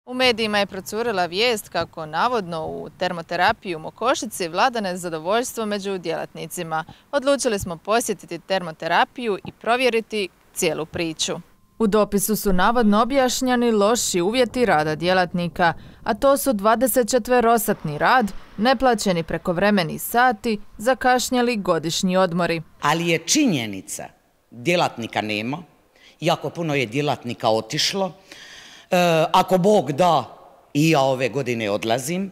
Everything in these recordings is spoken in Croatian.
U medijima je procurila vijest kako navodno u termoterapiji u Mokošici vlada nezadovoljstvo među djelatnicima. Odlučili smo posjetiti termoterapiju i provjeriti cijelu priču. U dopisu su navodno objašnjeni loši uvjeti rada djelatnika, a to su 24-satni rad, neplaćeni prekovremeni sati, zakašnjeli godišnji odmori. Ali je činjenica, djelatnika nema, jako puno je djelatnika otišlo. Ako Bog da, i ja ove godine odlazim.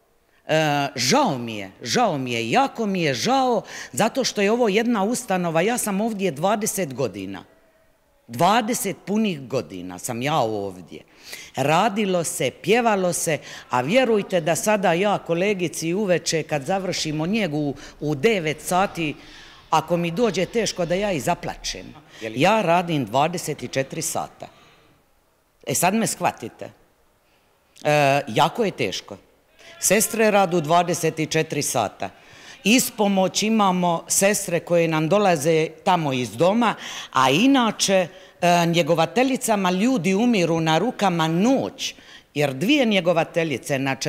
Žao mi je, jako mi je žao, zato što je ovo jedna ustanova, ja sam ovdje 20 godina. 20 punih godina sam ja ovdje. Radilo se, pjevalo se, a vjerujte da sada ja kolegici uveče kad završimo njegu u 9 sati, ako mi dođe teško da ja i zaplačem. Ja radim 24 sata. Sad me shvatite. Jako je teško. Sestre radu 24 sata. Ispomoć imamo sestre koje nam dolaze tamo iz doma, a inače njegovateljicama ljudi umiru na rukama noć, jer 2 njegovateljice na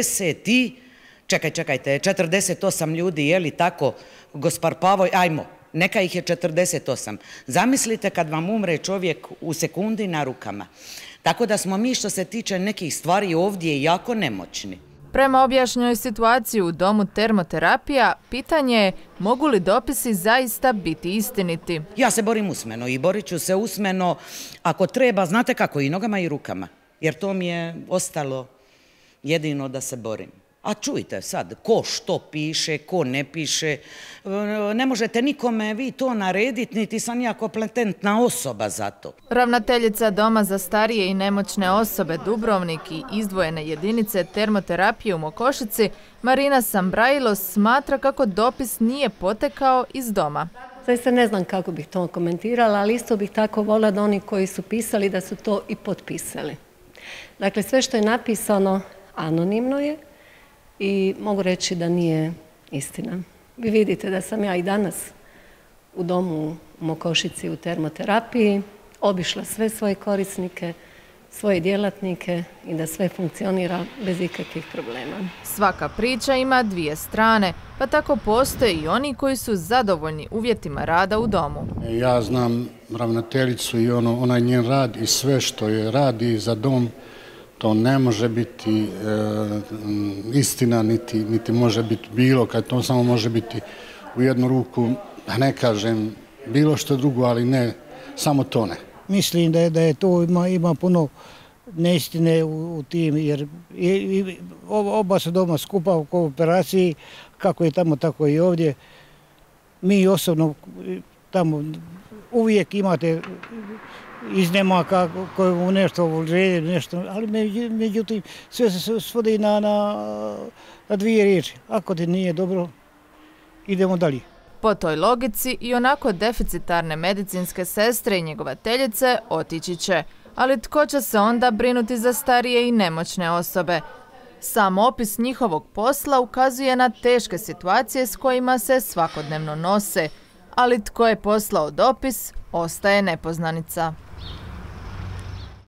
48 ljudi, je li tako, gospar Pavoj, ajmo, neka ih je 48. Zamislite kad vam umre čovjek u sekundi na rukama. Tako da smo mi što se tiče nekih stvari ovdje jako nemoćni. Prema objašnjenoj situaciji u domu termoterapija, pitanje je mogu li dopisi zaista biti istiniti. Ja se borim usmeno i borit ću se usmeno ako treba, znate kako, i nogama i rukama. Jer to mi je ostalo jedino da se borim. A čujte sad, ko što piše, ko ne piše, ne možete nikome vi to narediti, niti sam ja kompetentna osoba za to. Ravnateljica Doma za starije i nemoćne osobe Dubrovnik i izdvojene jedinice termoterapije u Mokošici, Marina Sambrailos, smatra kako dopis nije potekao iz doma. Zaista ne znam kako bih to komentirala, ali isto bih tako voljela da oni koji su pisali da su to i potpisali. Dakle, sve što je napisano anonimno je, i mogu reći da nije istina. Vi vidite da sam ja i danas u domu u Mokošici u termoterapiji obišla sve svoje korisnike, svoje djelatnike i da sve funkcionira bez ikakvih problema. Svaka priča ima 2 strane, pa tako postoje i oni koji su zadovoljni uvjetima rada u domu. Ja znam ravnateljicu i onaj njen rad i sve što je radi za dom. To ne može biti istina, niti može biti bilo, kad to samo može biti u jednu ruku, ne kažem bilo što drugo, ali ne, samo to ne. Mislim da je to ima puno neistine u tim, jer oba su doma skupa u kooperaciji, kako je tamo, tako i ovdje. Mi osobno tamo uvijek imate iznemaka koje mu nešto uređuje, nešto, ali međutim sve se svodi na 2 riječi. Ako ti nije dobro, idemo dalje. Po toj logici i onako deficitarne medicinske sestre i njegovateljice otići će. Ali tko će se onda brinuti za starije i nemoćne osobe? Sam opis njihovog posla ukazuje na teške situacije s kojima se svakodnevno nose. Ali tko je poslao dopis, ostaje nepoznanica.